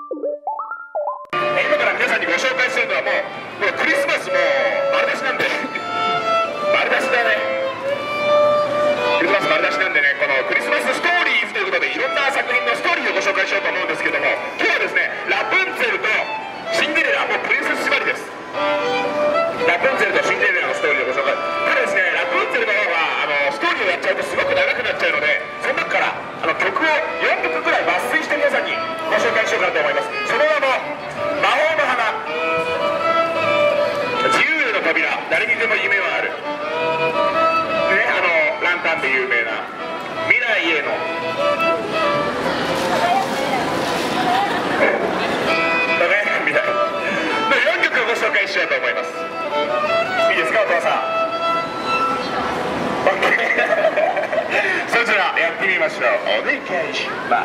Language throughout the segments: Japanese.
今から皆さんにご紹介するのはもうクリスマスも丸出しなんで丸出しだね。クリスマス丸出しなんでね、このクリスマスストーリーズということでいろんな作品のストーリーをご紹介しようと思うんですけども、今日はですねラプンツェルとシンデレラ、もうプリンセス縛りです。ラプンツェルとシンデレラのストーリーをご紹介。ただですね、ラプンツェルの方はストーリーをやっちゃうとすごく長くなっちゃうので、その中から曲を4曲くらい抜粋して皆さんにご紹介しようかなと思います。その名も魔法の花、自由への扉、誰にでも夢はあるね、ランタンで有名な未来への未来の4曲をご紹介しようと思います。いいですかお父さん。OK それじゃあやってみましょう。お願いします。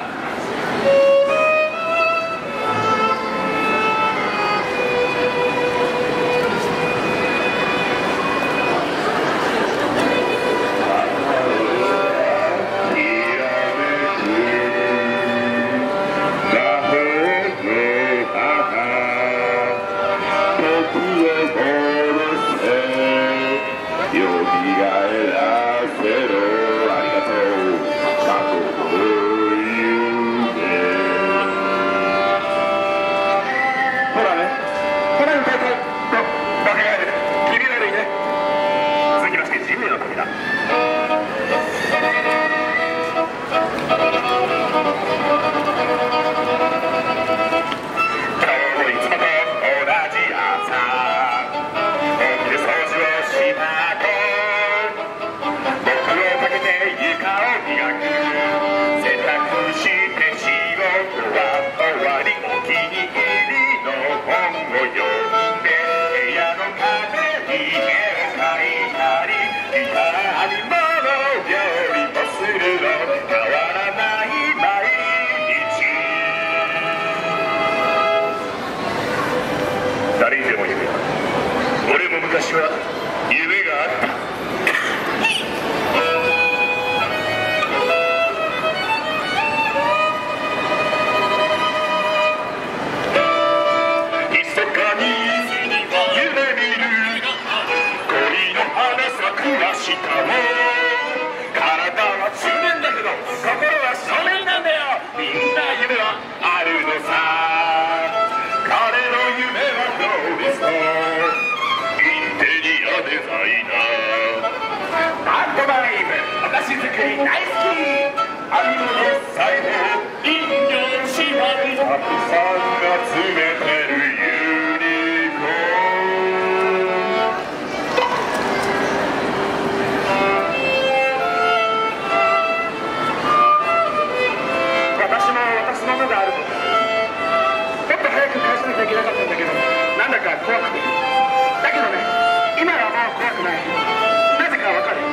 誰にでも夢、俺も昔は夢があった。密かに夢見る恋の花咲く明日を、体は中年だけど心は少年なんだよ。みんな夢はあるのさ。私作り大好き、アニメの最後人形縛り、たくさん集めてるユニコーン。私ののがあるの。ちょっと早く返さなきゃいけなかったんだけど、なんだか怖くて。だけどね、今はもう怖くない。なぜかわかる。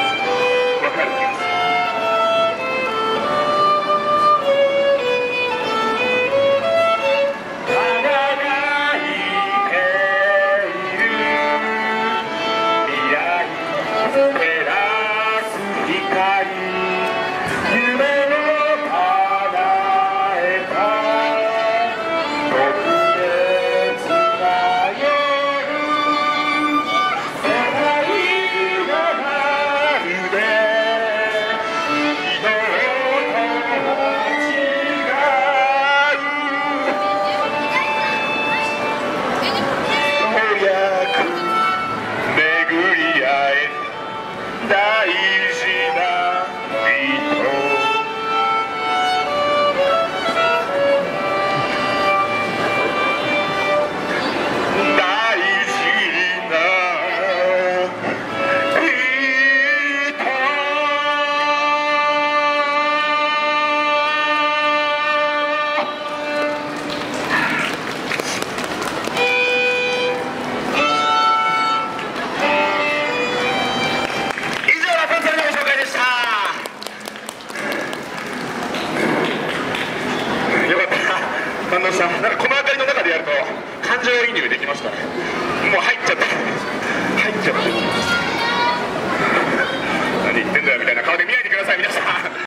感動した。なんかこの辺りの中でやると感情移入できましたね。もう入っちゃって何言ってんだよみたいな顔で見ないでください皆さん。